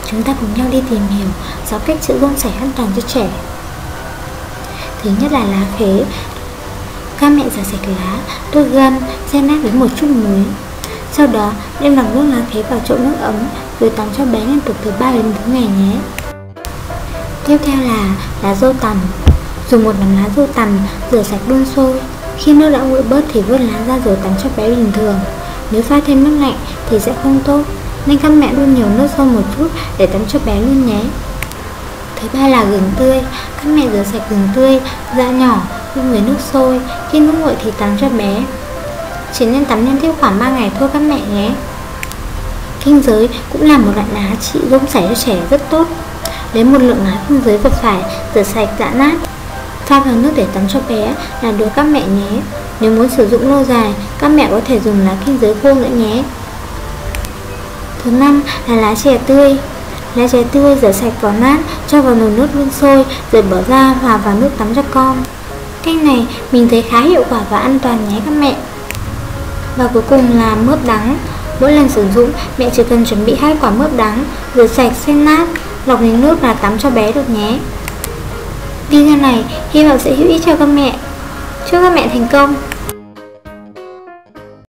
Chúng ta cùng nhau đi tìm hiểu 6 cách giữ bonsai sảy an toàn cho trẻ. Thứ nhất là lá khế. Các mẹ rửa sạch lá, đốt gân, xay nát với một chút muối. Sau đó đem lọc nước lá khế vào chậu nước ấm rồi tắm cho bé liên tục từ 3 đến 4 ngày nhé. Tiếp theo là lá dâu tằm. Dùng một nắm lá dâu tằm rửa sạch đun sôi. Khi nước đã nguội bớt thì vớt lá ra rồi tắm cho bé bình thường. Nếu pha thêm nước lạnh thì sẽ không tốt, nên các mẹ đun nhiều nước sôi một chút để tắm cho bé luôn nhé. Thứ ba là gừng tươi. Các mẹ rửa sạch gừng tươi, giã nhỏ, đun với nước sôi. Khi nước nguội thì tắm cho bé. Chỉ nên tắm liên tiếp khoảng 3 ngày thôi các mẹ nhé. Kinh giới cũng là một loại lá trị bonsai sảy cho trẻ rất tốt. Lấy một lượng lá kinh giới vừa phải, rửa sạch giã nát, pha vào nước để tắm cho bé là được các mẹ nhé. Nếu muốn sử dụng lâu dài, các mẹ có thể dùng lá kinh giới khô nữa nhé. Thứ năm là lá chè tươi. Lá chè tươi rửa sạch vỏ nát, cho vào nồi nước đun sôi rồi bỏ ra hòa vào nước tắm cho con. Cách này mình thấy khá hiệu quả và an toàn nhé các mẹ. Và cuối cùng là mướp đắng. Mỗi lần sử dụng, mẹ chỉ cần chuẩn bị 2 quả mướp đắng, rửa sạch, xay nát, lọc lấy nước là tắm cho bé được nhé. Video này hy vọng sẽ hữu ích cho các mẹ. Chúc các mẹ thành công.